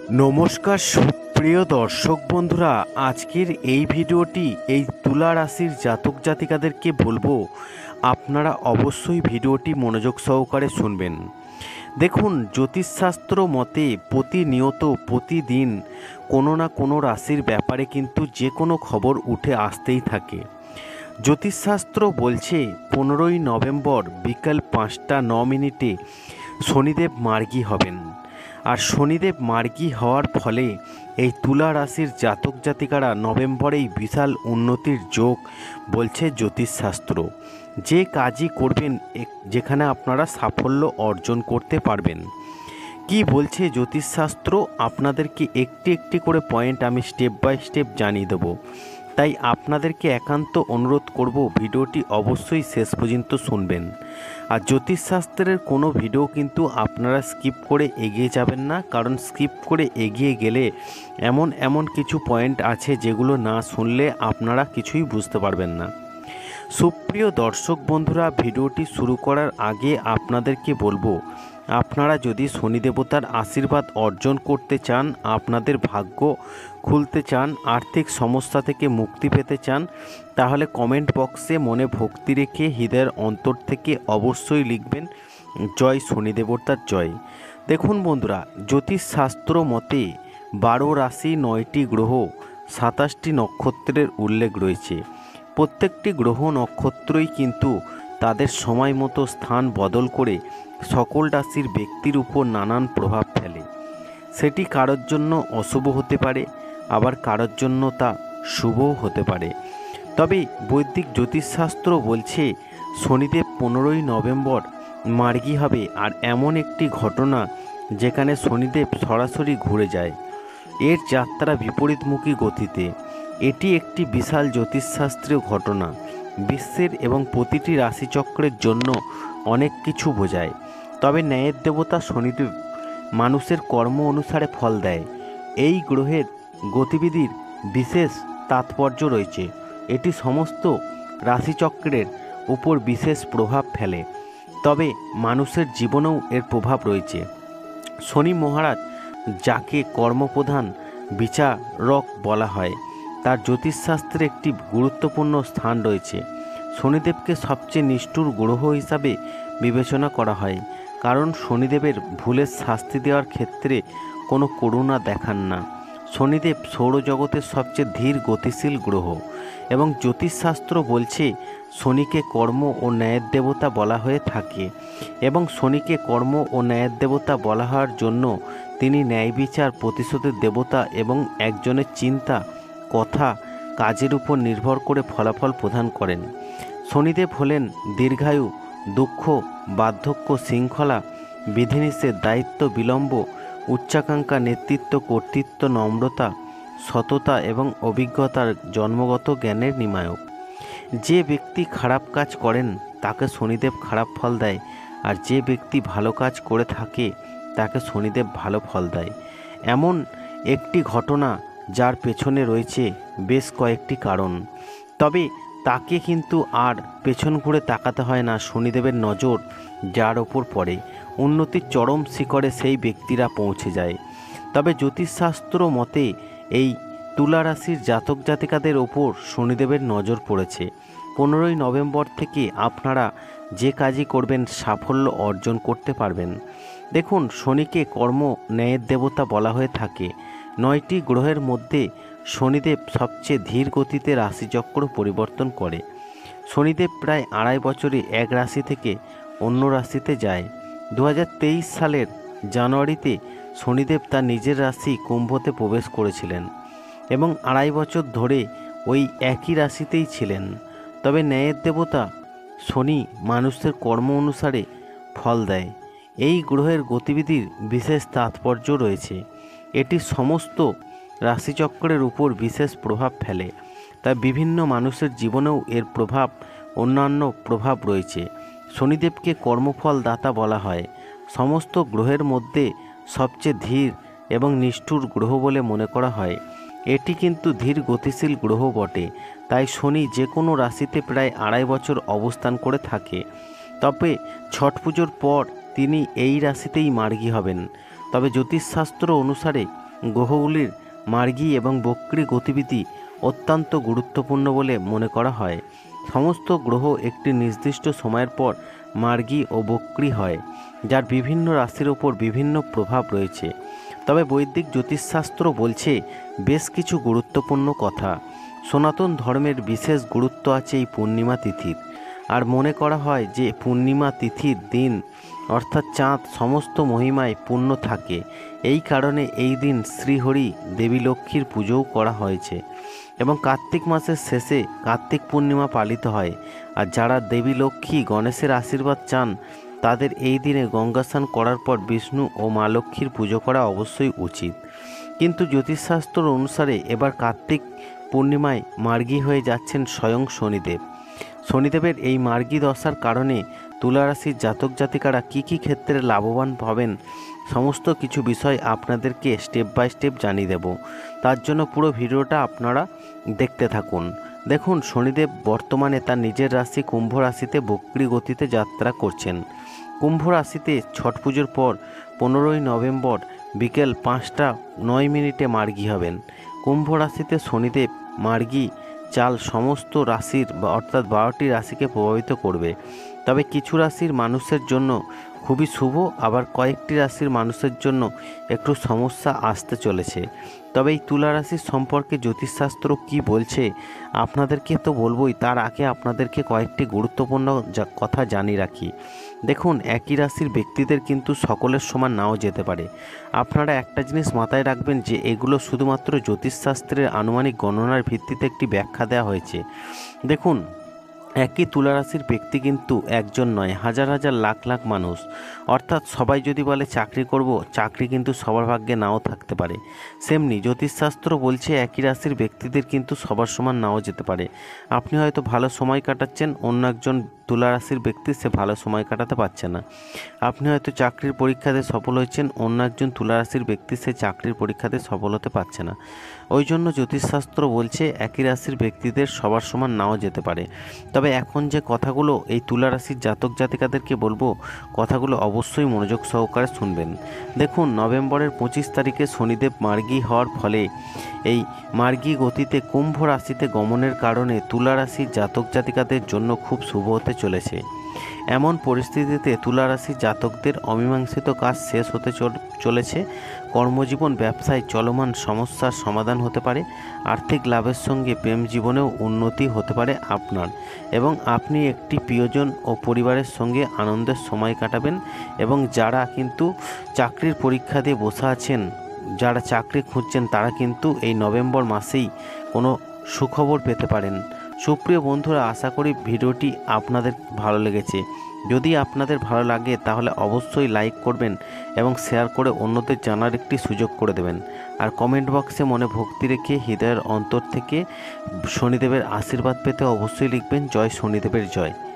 নমস্কার সুপ্রিয় দর্শক বন্ধুরা, আজকের এই ভিডিওটি এই তুলা রাশির জাতক জাতিকাদেরকে বলবো আপনারা অবশ্যই ভিডিওটি মনোযোগ সহকারে শুনবেন। দেখুন, জ্যোতিষশাস্ত্র মতে প্রতিনিয়ত প্রতিদিন কোনো না কোনো রাশির ব্যাপারে কিন্তু যে কোনো খবর উঠে আসতেই থাকে। জ্যোতিষশাস্ত্র বলছে 15ই নভেম্বর বিকাল 5:09 শনিদেব মার্গী হবেন। আর শনিদেব মার্গী হওয়ার ফলে এই তুলা রাশির জাতক জাতিকারা নভেম্বরেই বিশাল উন্নতির যোগ বলছে জ্যোতিষশাস্ত্র। যে কাজই করবেন যেখানে আপনারা সাফল্য অর্জন করতে পারবেন। কি বলছে জ্যোতিষশাস্ত্র আপনাদেরকে একটি একটি করে পয়েন্ট আমি স্টেপ বাই স্টেপ জানিয়ে দেবো। তাই আপনাদেরকে একান্ত অনুরোধ করব ভিডিওটি অবশ্যই শেষ পর্যন্ত শুনবেন। আর জ্যোতিষশাস্ত্রের কোনো ভিডিও কিন্তু আপনারা স্কিপ করে এগিয়ে যাবেন না, কারণ স্কিপ করে এগিয়ে গেলে এমন কিছু পয়েন্ট আছে যেগুলো না শুনলে আপনারা কিছুই বুঝতে পারবেন না। সুপ্রিয় দর্শক বন্ধুরা, ভিডিওটি শুরু করার আগে আপনাদেরকে বলবো, আপনারা যদি শনি দেবতার আশীর্বাদ অর্জন করতে চান, আপনাদের ভাগ্য খুলতে চান, আর্থিক সমস্যা থেকে মুক্তি পেতে চান, তাহলে কমেন্ট বক্সে মনে ভক্তি রেখে হৃদয়ের অন্তর থেকে অবশ্যই লিখবেন জয় শনি দেবতার জয়। দেখুন বন্ধুরা, জ্যোতিষশাস্ত্র মতে 12 রাশি, 9টি গ্রহ, 27টি নক্ষত্রের উল্লেখ রয়েছে। প্রত্যেকটি গ্রহ নক্ষত্রই কিন্তু তাদের সময় মতো স্থান বদল করে সকল রাশির ব্যক্তির উপর নানান প্রভাব ফেলে। সেটি কারোর জন্য অশুভ হতে পারে, আবার কারোর জন্য তা শুভও হতে পারে। তবে বৈদিক জ্যোতিষশাস্ত্র বলছে শনিদেব 15ই নভেম্বর মার্গী হবে। আর এমন একটি ঘটনা যেখানে শনিদেব সরাসরি ঘুরে যায়, এর যাত্রা বিপরীতমুখী গতিতে। এটি একটি বিশাল জ্যোতিষশাস্ত্রীয় ঘটনা, বিশ্বের এবং প্রতিটি রাশিচক্রের জন্য অনেক কিছু বোঝায়। তবে ন্যায়ের দেবতা শনিদেব মানুষের কর্ম অনুসারে ফল দেয়। এই গ্রহের গতিবিধির বিশেষ তাৎপর্য রয়েছে। এটি সমস্ত রাশিচক্রের উপর বিশেষ প্রভাব ফেলে, তবে মানুষের জীবনেও এর প্রভাব রয়েছে। শনি মহারাজ, যাকে কর্মপ্রধান বিচারক বলা হয়, তার জ্যোতিষশাস্ত্রে একটি গুরুত্বপূর্ণ স্থান রয়েছে। শনিদেবকে সবচেয়ে নিষ্ঠুর গ্রহ হিসাবে বিবেচনা করা হয়, কারণ শনিদেবের ভুলের শাস্তি দেওয়ার ক্ষেত্রে কোনো করুণা দেখান না। শনিদেব সৌরজগতের সবচেয়ে ধীর গতিশীল গ্রহ, এবং জ্যোতিষশাস্ত্র বলছে শনিকে কর্ম ও ন্যায়ের দেবতা বলা হয়ে থাকে। এবং শনিকে কর্ম ও ন্যায়ের দেবতা বলা হওয়ার জন্য তিনি ন্যায় বিচার, প্রতিশোধের দেবতা এবং একজনের চিন্তা, কথা, কাজের উপর নির্ভর করে ফলাফল প্রদান করেন। শনিদেব হলেন দীর্ঘায়ু, দুঃখ, বার্ধক্য, শৃঙ্খলা, বিধিনিষেধ, দায়িত্ব, বিলম্ব, উচ্চাকাঙ্ক্ষা, নেতৃত্ব, কর্তৃত্ব, নম্রতা, সততা এবং অভিজ্ঞতার জন্মগত জ্ঞানের নিমায়ক। যে ব্যক্তি খারাপ কাজ করেন তাকে শনিদেব খারাপ ফল দেয়, আর যে ব্যক্তি ভালো কাজ করে থাকে তাকে শনিদেব ভালো ফল দেয়। এমন একটি ঘটনা যার পেছনে রয়েছে বেশ কয়েকটি কারণ। তবে তাকে কিন্তু আর পেছন ঘুরে তাকাতে হয় না। শনিদেবের নজর যার ওপর পড়ে, উন্নতির চরম শিখরে সেই ব্যক্তিরা পৌঁছে যায়। তবে জ্যোতিষশাস্ত্র মতে এই তুলা রাশির জাতক জাতিকাদের ওপর শনিদেবের নজর পড়েছে। 15ই নভেম্বর থেকে আপনারা যে কাজই করবেন সাফল্য অর্জন করতে পারবেন। দেখুন, শনিকে কর্ম ন্যায়ের দেবতা বলা হয়ে থাকে। 9টি গ্রহের মধ্যে শনিদেব সবচেয়ে ধীর গতিতে রাশিচক্র পরিবর্তন করে। শনিদেব প্রায় 2.5 বছরে এক রাশি থেকে অন্য রাশিতে যায়। 2023 সালের জানুয়ারিতে শনিদেব তার নিজের রাশি কুম্ভতে প্রবেশ করেছিলেন এবং 2.5 বছর ধরে ওই একই রাশিতেই ছিলেন। তবে ন্যায়ের দেবতা শনি মানুষের কর্ম অনুসারে ফল দেয়। এই গ্রহের গতিবিধির বিশেষ তাৎপর্য রয়েছে। এটি সমস্ত রাশিচক্রের উপর বিশেষ প্রভাব ফেলে, তাই বিভিন্ন মানুষের জীবনেও এর প্রভাব অন্যান্য প্রভাব রয়েছে। শনিদেবকে কর্মফল দাতা বলা হয়। সমস্ত গ্রহের মধ্যে সবচেয়ে ধীর এবং নিষ্ঠুর গ্রহ বলে মনে করা হয়। এটি কিন্তু ধীর গতিশীল গ্রহ বটে, তাই শনি যে কোনো রাশিতে প্রায় 2.5 বছর অবস্থান করে থাকে। তবে ছট পুজোর পর তিনি এই রাশিতেই মার্গী হবেন। তবে জ্যোতিষশাস্ত্র অনুসারে গ্রহগুলির মার্গী এবং বক্রী গতিবিধি অত্যন্ত গুরুত্বপূর্ণ বলে মনে করা হয়। সমস্ত গ্রহ একটি নির্দিষ্ট সময়ের পর মার্গী ও বক্রী হয়, যার বিভিন্ন রাশির ওপর বিভিন্ন প্রভাব রয়েছে। তবে বৈদিক জ্যোতিষশাস্ত্র বলছে বেশ কিছু গুরুত্বপূর্ণ কথা। সনাতন ধর্মের বিশেষ গুরুত্ব আছে এই পূর্ণিমা তিথির। আর মনে করা হয় যে পূর্ণিমা তিথির দিন অর্থাৎ চাঁদ সমস্ত মহিমায় পূর্ণ থাকে। এই কারণে এই দিন শ্রীহরি দেবী লক্ষ্মীর পুজোও করা হয়েছে এবং কার্তিক মাসের শেষে কার্তিক পূর্ণিমা পালিত হয়। আর যারা দেবী লক্ষ্মী গণেশের আশীর্বাদ চান তাদের এই দিনে গঙ্গা স্নান করার পর বিষ্ণু ও মা লক্ষ্মীর পুজো করা অবশ্যই উচিত। কিন্তু জ্যোতিষশাস্ত্র অনুসারে এবার কার্তিক পূর্ণিমায় মার্গী হয়ে যাচ্ছেন স্বয়ং শনিদেব। শনিদেবের এই মার্গী দশার কারণে তুলা রাশির জাতক জাতিকারা কী কী ক্ষেত্রে লাভবান হবেন সমস্ত কিছু বিষয় আপনাদেরকে স্টেপ বাই স্টেপ জানিয়ে দেব। তার জন্য পুরো ভিডিওটা আপনারা দেখতে থাকুন। দেখুন, শনিদেব বর্তমানে তার নিজের রাশি কুম্ভ রাশিতে বক্রী গতিতে যাত্রা করছেন। কুম্ভ রাশিতে ছট পুজোর পর 15ই নভেম্বর বিকেল 5টা 9 মিনিটে মার্গী হবেন। কুম্ভ রাশিতে শনিদেব মার্গী চাল সমস্ত রাশির অর্থাৎ 12টি রাশিকে প্রভাবিত করবে। তবে কিছু রাশির মানুষের জন্য খুবই শুভ, আবার কয়েকটি রাশির মানুষের জন্য একটু সমস্যা আসতে চলেছে। তবে এই তুলা রাশির সম্পর্কে জ্যোতিষশাস্ত্র কি বলছে আপনাদেরকে তো বলবই, তার আগে আপনাদেরকে কয়েকটি গুরুত্বপূর্ণ কথা জানিয়ে রাখি। দেখুন, একই রাশির ব্যক্তিদের কিন্তু সকলের সমান নাও যেতে পারে। আপনারা একটা জিনিস মাথায় রাখবেন যে এগুলো শুধুমাত্র জ্যোতিষশাস্ত্রের আনুমানিক গণনার ভিত্তিতে একটি ব্যাখ্যা দেওয়া হয়েছে। দেখুন, একই তুলা রাশির ব্যক্তি কিন্তু একজন নয়, হাজার হাজার লাখ লাখ মানুষ। অর্থাৎ সবাই যদি বলে চাকরি করব, চাকরি কিন্তু সবার ভাগ্যে নাও থাকতে পারে। সেমনি জ্যোতিষশাস্ত্র বলছে একই রাশির ব্যক্তিদের কিন্তু সবার সমান নাও যেতে পারে। আপনি হয়তো ভালো সময় কাটাচ্ছেন, অন্য একজন তুলা রাশির ব্যক্তি সে ভালো সময় কাটাতে পারছে না। আপনি হয়তো চাকরির পরীক্ষাতে সফল হয়েছেন, অন্য একজন তুলা রাশির ব্যক্তি সে চাকরির পরীক্ষাতে সফল হতে পারছে না। ওই জন্য জ্যোতিষশাস্ত্র বলছে একই রাশির ব্যক্তিদের সবার সমান নাও যেতে পারে। তবে এখন যে কথাগুলো এই তুলা রাশির জাতক জাতিকাদেরকে বলবো, কথাগুলো অবশ্যই মনোযোগ সহকারে শুনবেন। দেখুন, নভেম্বরের 25 তারিখে শনিদেব মার্গী হওয়ার ফলে এই মার্গী গতিতে কুম্ভ রাশিতে গমনের কারণে তুলা রাশির জাতক জাতিকাদের জন্য খুব শুভ হতে চলেছে। এমন পরিস্থিতিতে তুলা রাশির জাতকদের অমীমাংসিত কাজ শেষ হতে চলেছে। কর্মজীবন ব্যবসায় চলমান সমস্যার সমাধান হতে পারে। আর্থিক লাভের সঙ্গে প্রেম জীবনেও উন্নতি হতে পারে আপনার, এবং আপনি একটি প্রিয়জন ও পরিবারের সঙ্গে আনন্দের সময় কাটাবেন। এবং যারা কিন্তু চাকরির পরীক্ষা দিয়ে বসে আছেন, যারা চাকরি খুঁজছেন, তারা কিন্তু এই নভেম্বর মাসেই কোনো সুখবর পেতে পারেন। সুপ্রিয় বন্ধুরা, আশা করি ভিডিওটি আপনাদের ভালো লেগেছে। যদি আপনাদের ভালো লাগে তাহলে অবশ্যই লাইক করবেন এবং শেয়ার করে অন্যদের জানার একটি সুযোগ করে দেবেন। আর কমেন্ট বক্সে মনে ভক্তি রেখে হৃদয়ের অন্তর থেকে শনিদেবের আশীর্বাদ পেতে অবশ্যই লিখবেন জয় শনিদেবের জয়।